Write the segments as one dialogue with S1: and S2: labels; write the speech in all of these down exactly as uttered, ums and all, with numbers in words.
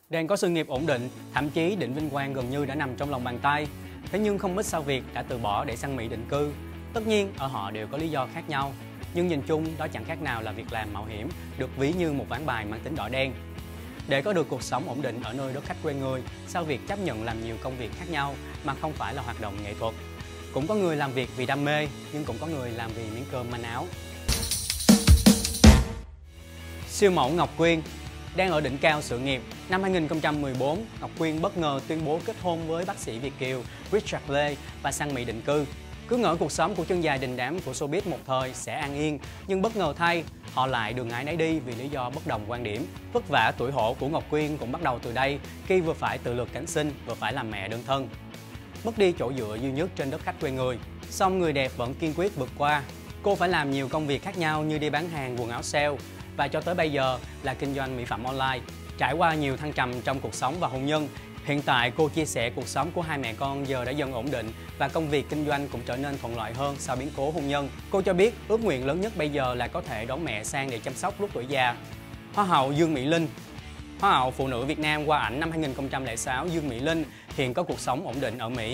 S1: Đang có sự nghiệp ổn định, thậm chí đỉnh vinh quang gần như đã nằm trong lòng bàn tay. Thế nhưng không ít sao Việt đã từ bỏ để sang Mỹ định cư. Tất nhiên, ở họ đều có lý do khác nhau. Nhưng nhìn chung, đó chẳng khác nào là việc làm mạo hiểm, được ví như một ván bài mang tính đỏ đen. Để có được cuộc sống ổn định ở nơi đất khách quê người, sao Việt chấp nhận làm nhiều công việc khác nhau mà không phải là hoạt động nghệ thuật. Cũng có người làm việc vì đam mê, nhưng cũng có người làm vì miếng cơm manh áo. Siêu mẫu Ngọc Quyên đang ở đỉnh cao sự nghiệp. Năm hai nghìn không trăm mười bốn, Ngọc Quyên bất ngờ tuyên bố kết hôn với bác sĩ Việt kiều Richard Lê và sang Mỹ định cư. Cứ ngỡ cuộc sống của chân dài đình đám của showbiz một thời sẽ an yên, nhưng bất ngờ thay, họ lại đường ai nấy đi vì lý do bất đồng quan điểm. Vất vả tuổi hổ của Ngọc Quyên cũng bắt đầu từ đây, khi vừa phải tự lực cánh sinh, vừa phải làm mẹ đơn thân. Mất đi chỗ dựa duy nhất trên đất khách quê người, song người đẹp vẫn kiên quyết vượt qua. Cô phải làm nhiều công việc khác nhau như đi bán hàng quần áo sale, và cho tới bây giờ là kinh doanh mỹ phẩm online. Trải qua nhiều thăng trầm trong cuộc sống và hôn nhân, hiện tại cô chia sẻ cuộc sống của hai mẹ con giờ đã dần ổn định và công việc kinh doanh cũng trở nên thuận lợi hơn sau biến cố hôn nhân. Cô cho biết ước nguyện lớn nhất bây giờ là có thể đón mẹ sang để chăm sóc lúc tuổi già. Hoa hậu Dương Mỹ Linh. Hoa hậu phụ nữ Việt Nam qua ảnh năm hai nghìn không trăm lẻ sáu Dương Mỹ Linh hiện có cuộc sống ổn định ở Mỹ.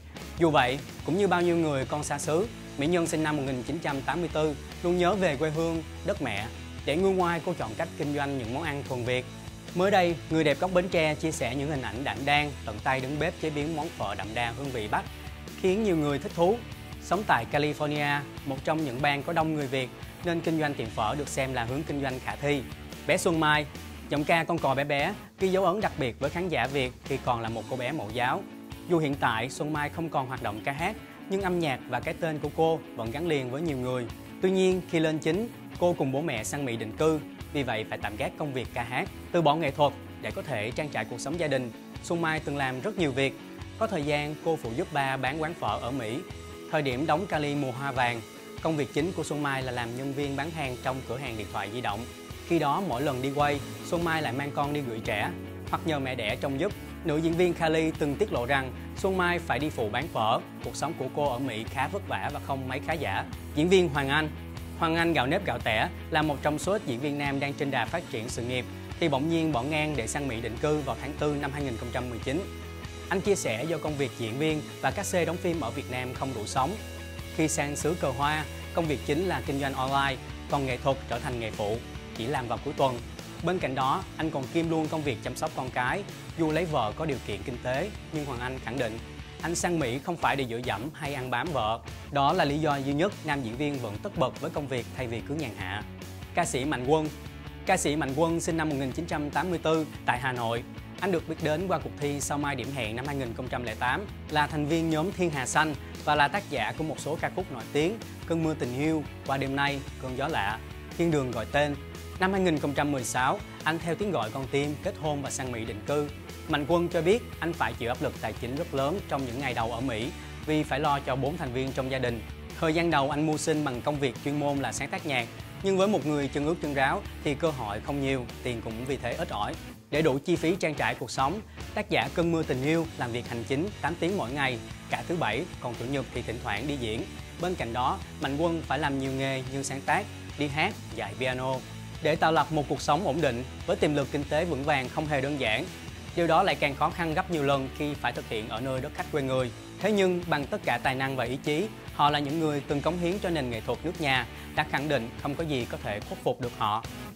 S1: Dù vậy, cũng như bao nhiêu người con xa xứ, mỹ nhân sinh năm một nghìn chín trăm tám mươi tư luôn nhớ về quê hương, đất mẹ. Để nguôi ngoai, cô chọn cách kinh doanh những món ăn thuần Việt. Mới đây, người đẹp gốc Bến Tre chia sẻ những hình ảnh đảm đang tận tay đứng bếp chế biến món phở đậm đà hương vị Bắc, khiến nhiều người thích thú. Sống tại California, một trong những bang có đông người Việt, nên kinh doanh tiệm phở được xem là hướng kinh doanh khả thi. Bé Xuân Mai, giọng ca con cò bé bé, ghi dấu ấn đặc biệt với khán giả Việt khi còn là một cô bé mẫu giáo. Dù hiện tại Xuân Mai không còn hoạt động ca hát, nhưng âm nhạc và cái tên của cô vẫn gắn liền với nhiều người. Tuy nhiên, khi lên chính, cô cùng bố mẹ sang Mỹ định cư, vì vậy phải tạm gác công việc ca hát, từ bỏ nghệ thuật để có thể trang trải cuộc sống gia đình. Xuân Mai từng làm rất nhiều việc. Có thời gian cô phụ giúp ba bán quán phở ở Mỹ. Thời điểm đóng Cali mùa hoa vàng, công việc chính của Xuân Mai là làm nhân viên bán hàng trong cửa hàng điện thoại di động. Khi đó mỗi lần đi quay, Xuân Mai lại mang con đi gửi trẻ hoặc nhờ mẹ đẻ trông giúp. Nữ diễn viên Kylie từng tiết lộ rằng Xuân Mai phải đi phụ bán phở. Cuộc sống của cô ở Mỹ khá vất vả và không mấy khá giả. Diễn viên Hoàng Anh. Hoàng Anh gạo nếp gạo tẻ là một trong số ít diễn viên nam đang trên đà phát triển sự nghiệp, thì bỗng nhiên bỏ ngang để sang Mỹ định cư vào tháng tư năm hai nghìn không trăm mười chín. Anh chia sẻ do công việc diễn viên và các xê đóng phim ở Việt Nam không đủ sống. Khi sang xứ cờ hoa, công việc chính là kinh doanh online, còn nghệ thuật trở thành nghề phụ, chỉ làm vào cuối tuần. Bên cạnh đó, anh còn kiêm luôn công việc chăm sóc con cái. Dù lấy vợ có điều kiện kinh tế, nhưng Hoàng Anh khẳng định anh sang Mỹ không phải để dựa dẫm hay ăn bám vợ. Đó là lý do duy nhất nam diễn viên vẫn tất bật với công việc thay vì cứ nhàn hạ. Ca sĩ Mạnh Quân. Ca sĩ Mạnh Quân sinh năm một nghìn chín trăm tám mươi tư tại Hà Nội. Anh được biết đến qua cuộc thi Sao Mai Điểm Hẹn năm hai nghìn không trăm lẻ tám, là thành viên nhóm Thiên Hà Xanh và là tác giả của một số ca khúc nổi tiếng: Cơn mưa tình yêu, Qua đêm nay, Cơn gió lạ, Thiên đường gọi tên. Năm hai nghìn không trăm mười sáu, anh theo tiếng gọi con tim kết hôn và sang Mỹ định cư. Mạnh Quân cho biết anh phải chịu áp lực tài chính rất lớn trong những ngày đầu ở Mỹ vì phải lo cho bốn thành viên trong gia đình. Thời gian đầu anh mưu sinh bằng công việc chuyên môn là sáng tác nhạc, nhưng với một người chân ướt chân ráo thì cơ hội không nhiều, tiền cũng vì thế ít ỏi. Để đủ chi phí trang trải cuộc sống, tác giả Cơn mưa tình yêu làm việc hành chính tám tiếng mỗi ngày, cả thứ bảy, còn chủ nhật thì thỉnh thoảng đi diễn. Bên cạnh đó, Mạnh Quân phải làm nhiều nghề như sáng tác, đi hát, dạy piano. Để tạo lập một cuộc sống ổn định với tiềm lực kinh tế vững vàng không hề đơn giản. Điều đó lại càng khó khăn gấp nhiều lần khi phải thực hiện ở nơi đất khách quê người. Thế nhưng bằng tất cả tài năng và ý chí, họ là những người từng cống hiến cho nền nghệ thuật nước nhà, đã khẳng định không có gì có thể khuất phục được họ.